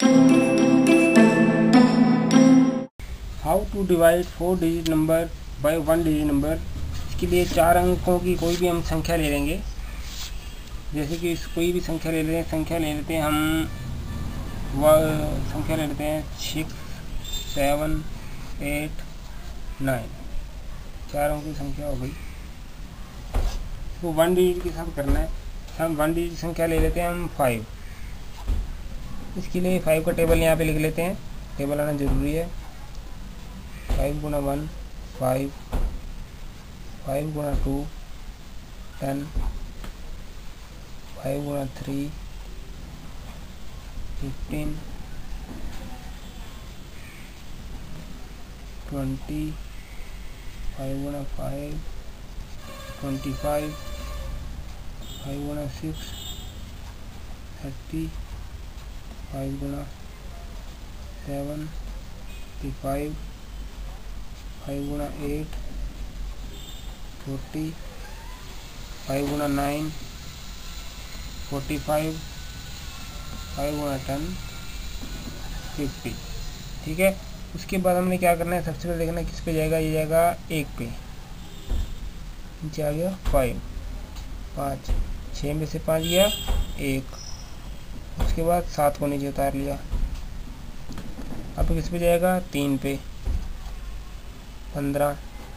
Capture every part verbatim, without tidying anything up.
How to divide four digit number by one digit number. इसके लिए चार अंकों की कोई भी हम संख्या ले लेंगे। जैसे कि इस कोई भी संख्या ले लेते हैं संख्या ले लेते हैं हम वह संख्या ले लेते हैं सिक्स सेवन एट नाइन। चार अंकों की संख्या हो गई। तो वन डिजिट के साथ करना है। हम वन डिजिट संख्या ले लेते हैं हम फाइव। इसके लिए फाइव का टेबल यहाँ पे लिख लेते हैं। टेबल आना जरूरी है। फाइव गुना वन फाइव, फाइव गुना टू टेन, फाइव गुना थ्री फिफ्टीन, ट्वेंटी, फाइव गुना फाइव ट्वेंटी फाइव, फाइव गुना सिक्स थर्टी, फाइव गुना सेवन फिफ्टी फाइव, फाइव गुना एट फोर्टी, फाइव गुना नाइन फोर्टी फाइव, फाइव गुना टेन फिफ्टी। ठीक है। उसके बाद हमने क्या करना है, सबसे पहले देखना है किस पे जाएगा। ये जाएगा एक पे, नीचे आ गया फाइव, पाँच, छः में से पाँच गया एक। उसके बाद सात को नीचे उतार लिया। अब किस पे जाएगा, तीन पे, पंद्रह,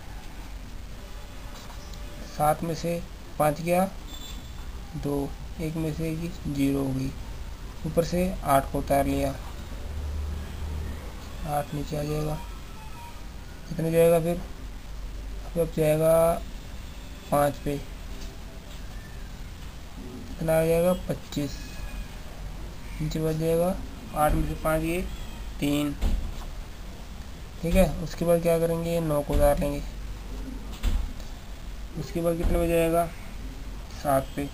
सात में से पाँच गया दो, एक में से जीरो हो गई। ऊपर से आठ को उतार लिया, आठ नीचे आ जाएगा। कितने जाएगा फिर, अब जाएगा पाँच पे, कितना आ जाएगा पच्चीस, नीचे बच जाएगा आठ में से पाँच गए तीन। ठीक है। उसके बाद क्या करेंगे, नौ को उतार लेंगे। उसके बाद कितने बच जाएगा, सात पे,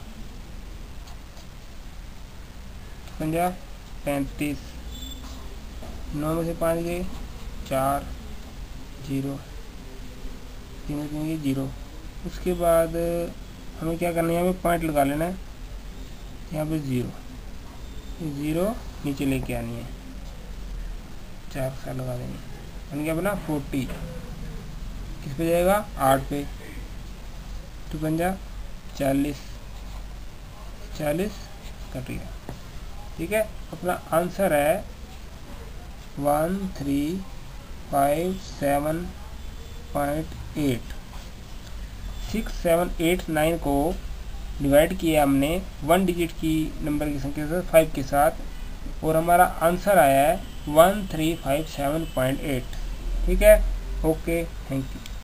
पंजा पैंतीस, नौ में से पाँच गए चार, जीरो, तीन में देंगे जीरो। उसके बाद हमें क्या करना है, यहाँ पे पॉइंट लगा लेना है। यहाँ पे ज़ीरो, ज़ीरो नीचे लेके आनी है, चार साल लगा देंगे। बन गया अपना फोर्टी। किस पे जाएगा, आठ पे, तो बन जा चालीस, चालीस कट गया। ठीक है। अपना आंसर है one three five seven point eight. Six seven eight nine को डिवाइड किया हमने वन डिजिट की नंबर की संख्या से फाइव के साथ, और हमारा आंसर आया है one three five seven point eight. ठीक है। Okay, thank you.